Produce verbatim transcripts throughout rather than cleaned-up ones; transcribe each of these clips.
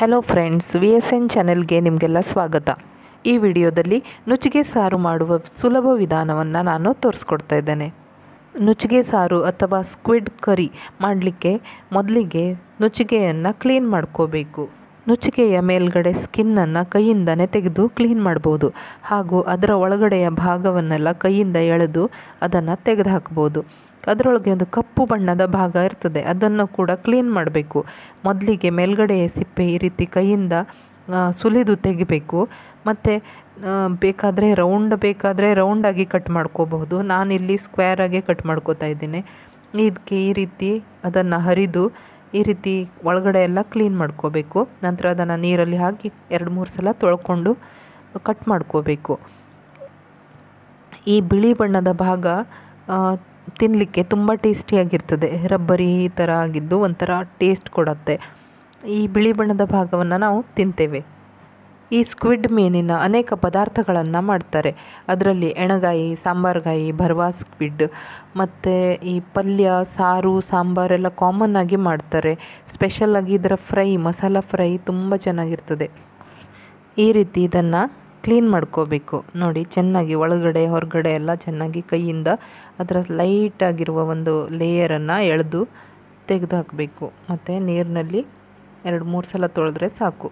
Hello friends, V S N ಚಾನೆಲ್ಗೆ ನಿಮಗೆಲ್ಲ ಸ್ವಾಗತ. ಈ ವಿಡಿಯೋದಲ್ಲಿ ನುಚ್ಚಿಗೆ ಸಾರು ಮಾಡುವ ಸುಲಭ ವಿಧಾನವನ್ನು ನಾನು ತೋರಿಸ್ಕೊಡ್ತಾ ಇದ್ದೇನೆ. ನುಚ್ಚಿಗೆ ಸಾರು ಅಥವಾ ಸ್ಕ್ವಿಡ್ ಕರಿ ಮಾಡಲಿಕ್ಕೆ ಮೊದಲಿಗೆ ನುಚ್ಚಿಗೆಯನ್ನು ಕ್ಲೀನ್ ಮಾಡ್ಕೋಬೇಕು. ನುಚ್ಚಿಗೆಯ ಮೇಲ್ಗಡೆ ಸ್ಕಿನ್ನನ್ನು ಕೈಯಿಂದನೇ ತೆಗೆದು ಕ್ಲೀನ್ ಮಾಡ್ಬೋದು. ಹಾಗೂ ಅದರ ಒಳಗಡೆಯ ಭಾಗವನ್ನೆಲ್ಲ ಕೈಯಿಂದ ಎಳೆದು ಅದನ್ನು ತೆಗೆದು ಹಾಕ್ಬೋದು. ಅದರೊಳಗೆ ಒಂದು ಕಪ್ಪು ಬಣ್ಣದ ಭಾಗ ಇರ್ತದೆ, ಅದನ್ನು ಕೂಡ ಕ್ಲೀನ್ ಮಾಡಬೇಕು. ಮೊದಲಿಗೆ ಮೇಲ್ಗಡೆಯ ಸಿಪ್ಪೆ ಈ ರೀತಿ ಕೈಯಿಂದ ಸುಲಿದು ತೆಗಿಬೇಕು. ಮತ್ತು ಬೇಕಾದರೆ ರೌಂಡ್ ಬೇಕಾದರೆ ರೌಂಡಾಗಿ ಕಟ್ ಮಾಡ್ಕೋಬಹುದು. ನಾನಿಲ್ಲಿ ಸ್ಕ್ವೇರಾಗೆ ಕಟ್ ಮಾಡ್ಕೋತಾ ಇದ್ದೀನಿ. ಇದಕ್ಕೆ ಈ ರೀತಿ ಅದನ್ನು ಹರಿದು ಈ ರೀತಿ ಒಳಗಡೆ ಎಲ್ಲ ಕ್ಲೀನ್ ಮಾಡ್ಕೋಬೇಕು. ನಂತರ ಅದನ್ನು ನೀರಲ್ಲಿ ಹಾಕಿ ಎರಡು ಮೂರು ಸಲ ತೊಳ್ಕೊಂಡು ಕಟ್ ಮಾಡ್ಕೋಬೇಕು. ಈ ಬಿಳಿ ಬಣ್ಣದ ಭಾಗ ತಿನ್ನಲಿಕ್ಕೆ ತುಂಬ ಟೇಸ್ಟಿಯಾಗಿರ್ತದೆ. ರಬ್ಬರಿ ಈ ಥರ ಆಗಿದ್ದು ಒಂಥರ ಟೇಸ್ಟ್ ಕೊಡುತ್ತೆ. ಈ ಬಿಳಿ ಬಣ್ಣದ ಭಾಗವನ್ನು ನಾವು ತಿಂತೇವೆ. ಈ ಸ್ಕ್ವಿಡ್ ಮೀನಿನ ಅನೇಕ ಪದಾರ್ಥಗಳನ್ನು ಮಾಡ್ತಾರೆ. ಅದರಲ್ಲಿ ಎಣಗಾಯಿ, ಸಾಂಬಾರ್ಗಾಯಿ, ಭರ್ವಾ ಸ್ಕ್ವಿಡ್ ಮತ್ತು ಈ ಪಲ್ಯ, ಸಾರು, ಸಾಂಬಾರೆಲ್ಲ ಕಾಮನ್ ಆಗಿ ಮಾಡ್ತಾರೆ. ಸ್ಪೆಷಲಾಗಿ ಇದರ ಫ್ರೈ, ಮಸಾಲ ಫ್ರೈ ತುಂಬ ಚೆನ್ನಾಗಿರ್ತದೆ. ಈ ರೀತಿ ಇದನ್ನು ಕ್ಲೀನ್ ಮಾಡ್ಕೋಬೇಕು. ನೋಡಿ, ಚೆನ್ನಾಗಿ ಒಳಗಡೆ ಹೊರಗಡೆ ಎಲ್ಲ ಚೆನ್ನಾಗಿ ಕೈಯಿಂದ ಅದರ ಲೈಟಾಗಿರುವ ಒಂದು ಲೇಯರನ್ನು ಎಳೆದು ತೆಗೆದು ಹಾಕಬೇಕು. ಮತ್ತು ನೀರಿನಲ್ಲಿ ಎರಡು ಮೂರು ಸಲ ತೊಳೆದ್ರೆ ಸಾಕು.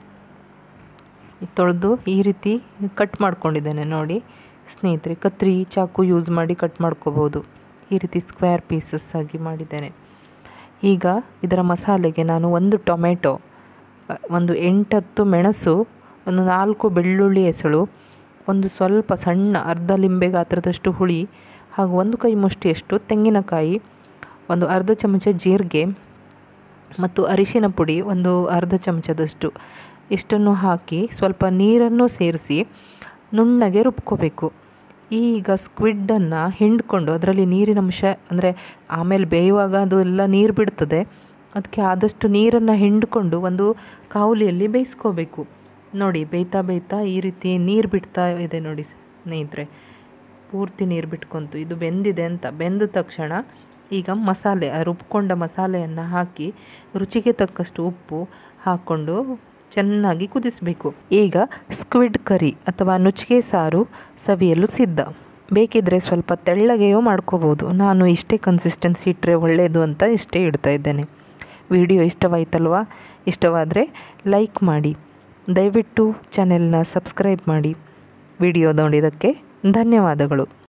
ತೊಳೆದು ಈ ರೀತಿ ಕಟ್ ಮಾಡ್ಕೊಂಡಿದ್ದೇನೆ. ನೋಡಿ ಸ್ನೇಹಿತರೆ, ಕತ್ರಿ, ಚಾಕು ಯೂಸ್ ಮಾಡಿ ಕಟ್ ಮಾಡ್ಕೋಬೋದು. ಈ ರೀತಿ ಸ್ಕ್ವೇರ್ ಪೀಸಸ್ ಆಗಿ ಮಾಡಿದ್ದೇನೆ. ಈಗ ಇದರ ಮಸಾಲೆಗೆ ನಾನು ಒಂದು ಟೊಮೆಟೊ, ಒಂದು ಎಂಟತ್ತು ಮೆಣಸು, ಒಂದು ನಾಲ್ಕು ಬೆಳ್ಳುಳ್ಳಿ ಎಸಳು, ಒಂದು ಸ್ವಲ್ಪ ಸಣ್ಣ ಅರ್ಧ ಲಿಂಬೆ ಗಾತ್ರದಷ್ಟು ಹುಳಿ, ಹಾಗೂ ಒಂದು ಕೈ ಮುಷ್ಟಿಯಷ್ಟು ತೆಂಗಿನಕಾಯಿ, ಒಂದು ಅರ್ಧ ಚಮಚ ಜೀರಿಗೆ ಮತ್ತು ಅರಿಶಿನ ಪುಡಿ ಒಂದು ಅರ್ಧ ಚಮಚದಷ್ಟು ಇಷ್ಟನ್ನು ಹಾಕಿ ಸ್ವಲ್ಪ ನೀರನ್ನು ಸೇರಿಸಿ ನುಣ್ಣಗೆ ರುಬ್ಕೋಬೇಕು. ಈಗ ಸ್ಕ್ವಿಡ್ಡನ್ನು ಹಿಂಡ್ಕೊಂಡು ಅದರಲ್ಲಿ ನೀರಿನಂಶ ಅಂದರೆ ಆಮೇಲೆ ಬೇಯುವಾಗ ಅದು ಎಲ್ಲ ನೀರು ಬಿಡ್ತದೆ. ಅದಕ್ಕೆ ಆದಷ್ಟು ನೀರನ್ನು ಹಿಂಡ್ಕೊಂಡು ಒಂದು ಕಾವಲಿಯಲ್ಲಿ ಬೇಯಿಸ್ಕೋಬೇಕು. ನೋಡಿ, ಬೇಯ್ತಾ ಬೇಯ್ತಾ ಈ ರೀತಿ ನೀರು ಬಿಡ್ತಾ ಇದೆ. ನೋಡಿ ಸ್ನೇಹಿತರೆ, ಪೂರ್ತಿ ನೀರು ಬಿಟ್ಕೊಂತು. ಇದು ಬೆಂದಿದೆ ಅಂತ. ಬೆಂದ ತಕ್ಷಣ ಈಗ ಮಸಾಲೆ, ರುಬ್ಕೊಂಡ ಮಸಾಲೆಯನ್ನು ಹಾಕಿ ರುಚಿಗೆ ತಕ್ಕಷ್ಟು ಉಪ್ಪು ಹಾಕ್ಕೊಂಡು ಚೆನ್ನಾಗಿ ಕುದಿಸಬೇಕು. ಈಗ ಸ್ಕ್ವಿಡ್ ಕರಿ ಅಥವಾ ನುಚ್ಚಿಗೆ ಸಾರು ಸವಿಯಲು ಸಿದ್ಧ. ಬೇಕಿದ್ದರೆ ಸ್ವಲ್ಪ ತೆಳ್ಳಗೆಯೂ ಮಾಡ್ಕೋಬೋದು. ನಾನು ಇಷ್ಟೇ ಕನ್ಸಿಸ್ಟೆನ್ಸಿ ಇಟ್ಟರೆ ಒಳ್ಳೆಯದು ಅಂತ ಇಷ್ಟೇ ಇಡ್ತಾ ಇದ್ದೇನೆ. ವಿಡಿಯೋ ಇಷ್ಟವಾಯ್ತಲ್ವಾ? ಇಷ್ಟವಾದರೆ ಲೈಕ್ ಮಾಡಿ, ದಯವಿಟ್ಟು ಚಾನೆಲ್ನ ಸಬ್ಸ್ಕ್ರೈಬ್ ಮಾಡಿ. ವಿಡಿಯೋ ನೋಡಿದ್ದಕ್ಕೆ ಧನ್ಯವಾದಗಳು.